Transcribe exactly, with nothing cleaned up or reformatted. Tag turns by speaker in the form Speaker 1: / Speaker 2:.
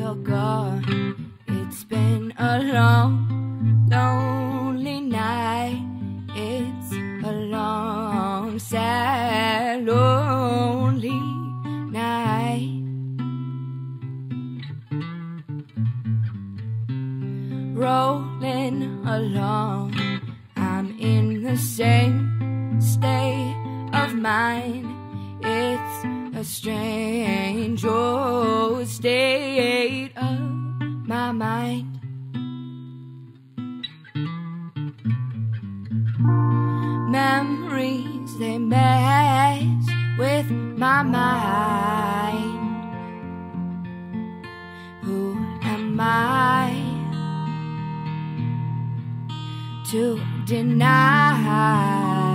Speaker 1: you're gone. It's been a long, lonely night. It's a long, sad, lonely night. Rolling along, I'm in the same state of mind. It's a strange old state of my mind. Memories, they mess with my mind. Who am I to deny?